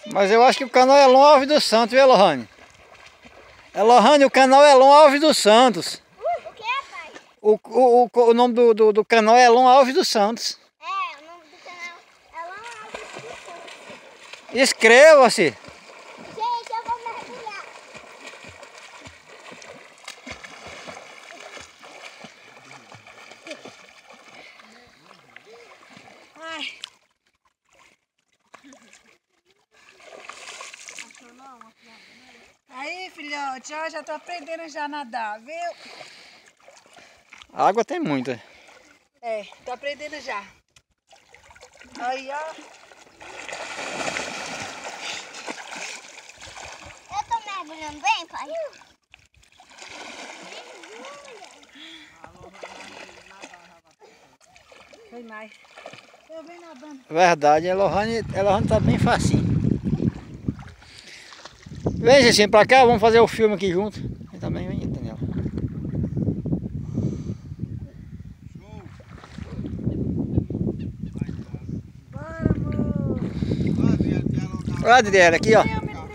Mas eu acho que o canal é Elon Alves dos Santos, viu, Lohane? Lohane, o canal é Elon Alves dos Santos. O que, pai? O nome do canal é Elon Alves dos Santos. É, o nome do canal é Elon Alves dos Santos. Inscreva-se. Gente, eu vou mergulhar. Ai. Aí, filhote, ó, já tô aprendendo já a nadar, viu? A água tem muita. É, tô aprendendo já. Aí, ó. Eu tô mergulhando bem, pai? Foi mais. Eu venho nadando. Verdade, a Lohane tá bem facinho. Vem, Jecinho, pra cá, vamos fazer o filme aqui junto. Eu também vem, Daniel. Bora, amor. Olha a Adriele aqui, ó.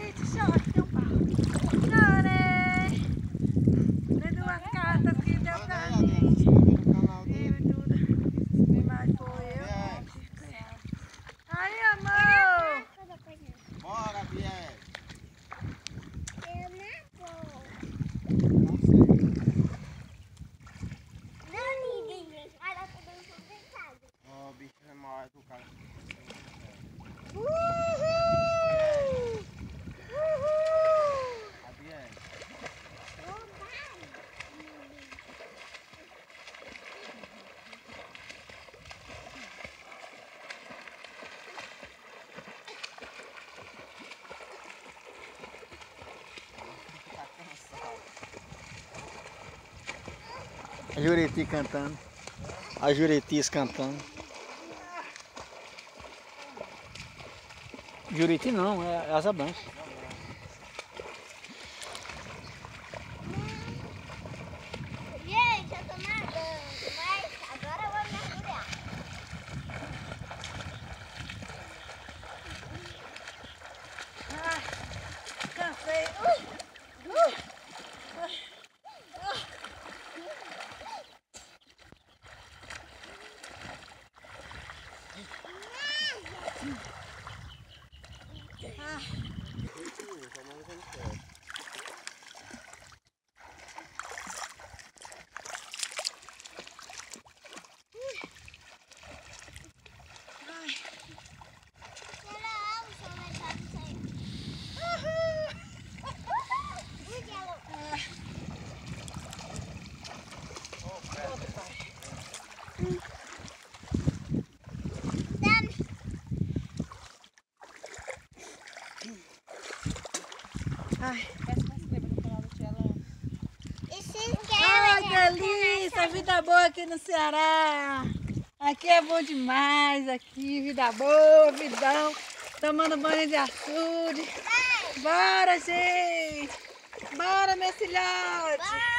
A Juriti cantando. A Juritis cantando. Juriti não, é asa branca. Gente, eu tô nadando, mas agora eu vou mergulhar. Cansei. Ai, delícia, vida boa aqui no Ceará. Aqui é bom demais, aqui, vida boa, vidão. Tomando banho de açude. Bora, gente. Bora, meu filhote.